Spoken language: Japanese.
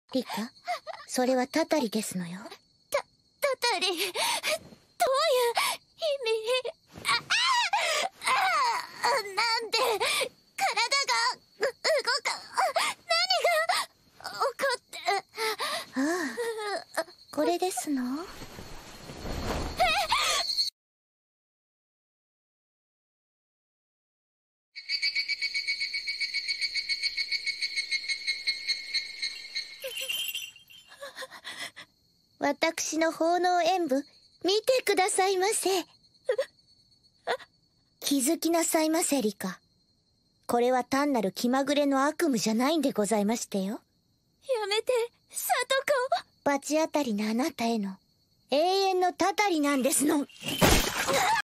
リカ、それはたたりですのよ。 たたり、どういう意味？なんで、体が、動か、何が、起こって。 ああ、これですの？私の奉納演舞、見てくださいませ。気づきなさいませ、リカ。これは単なる気まぐれの悪夢じゃないんでございましてよ。 やめて、サトコ。 罰当たりなあなたへの永遠のたたりなんですの。